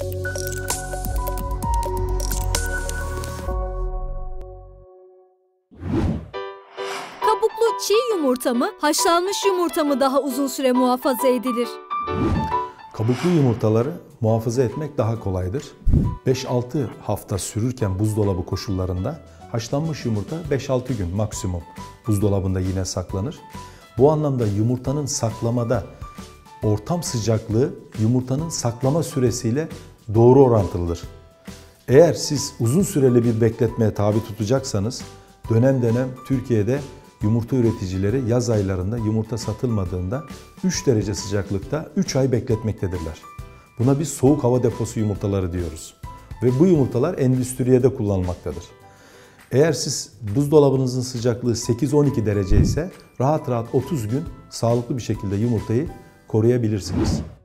Kabuklu çiğ yumurta mı, haşlanmış yumurta mı daha uzun süre muhafaza edilir? Kabuklu yumurtaları muhafaza etmek daha kolaydır. 5-6 hafta sürürken buzdolabı koşullarında haşlanmış yumurta 5-6 gün maksimum buzdolabında yine saklanır. Bu anlamda yumurtanın saklamada ortam sıcaklığı yumurtanın saklama süresiyle doğru orantılıdır. Eğer siz uzun süreli bir bekletmeye tabi tutacaksanız dönem dönem Türkiye'de yumurta üreticileri yaz aylarında yumurta satılmadığında 3 derece sıcaklıkta 3 ay bekletmektedirler. Buna biz soğuk hava deposu yumurtaları diyoruz. Ve bu yumurtalar endüstriyede kullanılmaktadır. Eğer siz buzdolabınızın sıcaklığı 8-12 derece ise rahat rahat 30 gün sağlıklı bir şekilde yumurtayı koruyabilirsiniz.